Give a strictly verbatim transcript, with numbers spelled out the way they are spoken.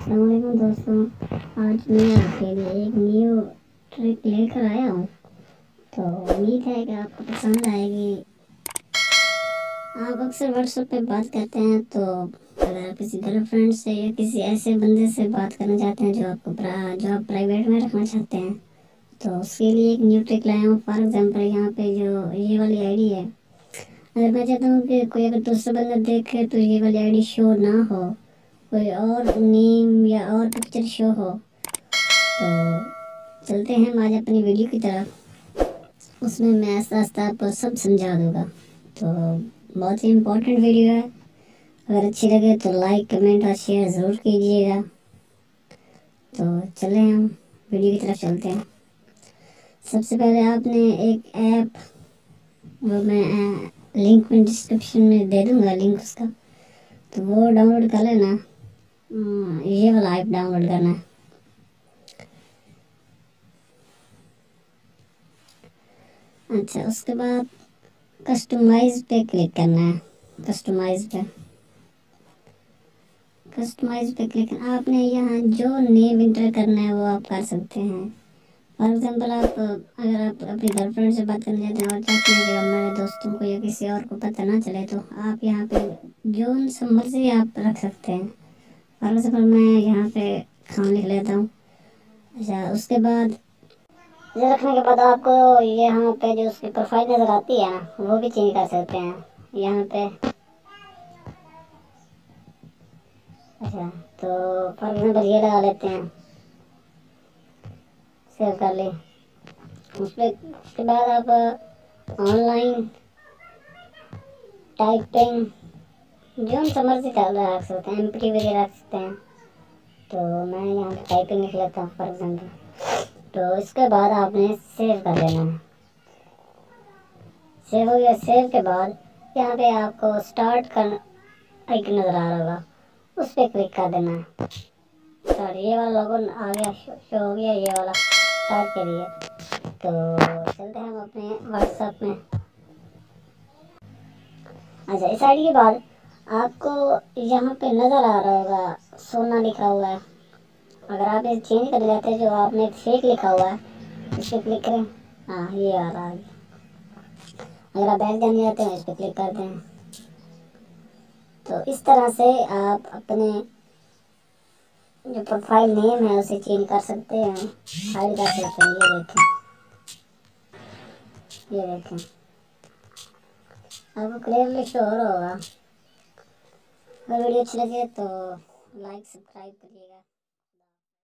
अस्सलाम वालेकुम दोस्तों, आज मैं आपके लिए एक न्यू ट्रिक लेकर आया हूँ। तो उम्मीद है कि आपको पसंद आएगी। आप अक्सर व्हाट्सएप पे बात करते हैं, तो अगर आप किसी गर्लफ्रेंड से या किसी ऐसे बंदे से बात करना चाहते हैं जो आपको जो आप प्राइवेट में रखना चाहते हैं, तो उसके लिए एक न्यू ट्रिक लाया हूँ। फॉर एग्जांपल यहाँ पे जो ये वाली आईडी है, अगर मैं चाहता हूँ कि कोई अगर दूसरा बंदा देखे तो ये वाली आईडी शो ना हो, कोई और नेम या और पिक्चर शो हो, तो चलते हैं हम आज अपनी वीडियो की तरफ। उसमें मैं आस्ता आस्ता आपको सब समझा दूँगा। तो बहुत ही इम्पोर्टेंट वीडियो है। अगर अच्छी लगे तो लाइक कमेंट और शेयर ज़रूर कीजिएगा। तो चलें हम वीडियो की तरफ चलते हैं। सबसे पहले आपने एक ऐप, वो मैं लिंक में डिस्क्रिप्शन में दे दूँगा लिंक उसका, तो वो डाउनलोड कर लेना। ये वाला ऐप डाउनलोड करना है। अच्छा, उसके बाद कस्टमाइज पे क्लिक करना है। कस्टमाइज पे कस्टमाइज पे क्लिक करना। आपने यहाँ जो नेम इंटर करना है वो आप कर सकते हैं। फॉर एग्जांपल आप अगर आप अपनी गर्लफ्रेंड से बात करने जाते हैं और चाहते हैं कि मेरे दोस्तों को या किसी और को पता ना चले, तो आप यहाँ पे जो मर्जी आप रख सकते हैं। फॉर एग्जांपल मैं यहाँ पे खान लिख लेता हूँ। अच्छा, उसके बाद ये रखने के बाद आपको यहाँ पे जो उसकी प्रोफाइल नज़र आती है ना, वो भी चेंज कर सकते हैं यहाँ पे। अच्छा, तो फॉर एग्जांपल ये लगा लेते हैं, सेव कर ले। उसमें उसके बाद आप ऑनलाइन टाइपिंग जो समझ से चल रहा रख सकते हैं, एम पी वगैरह रख सकते हैं। तो मैं यहाँ पे टाइपिंग लिख लेता हूँ फॉर एग्जांपल। तो इसके बाद आपने सेव कर लेना है। सेव हो गया। सेव के बाद यहाँ पे आपको स्टार्ट कर आइकन नज़र आ रहा होगा, उस पर क्लिक कर देना है। सॉरी, ये वाला लोगो आ गया, शो हो गया ये वाला स्टार्ट के लिए। तो चलते हैं हम अपने व्हाट्सएप में। अच्छा, इस आईडी के बाद आपको यहाँ पे नज़र आ रहा होगा सोना लिखा हुआ है। अगर आप ये चेंज कर जाते हैं, जो आपने फेक लिखा हुआ है, इस पर क्लिक करें। हाँ, ये आ रहा है। अगर आप बैक जाने जाते हैं, इस पर क्लिक करते हैं। तो इस तरह से आप अपने जो प्रोफाइल नेम है उसे चेंज कर सकते हैं, हाइड कर सकते हैं। ये देखें, ये देखें, आपको क्लियरली शो हो रहा होगा। अगर वीडियो अच्छी लगे तो लाइक सब्सक्राइब करिएगा।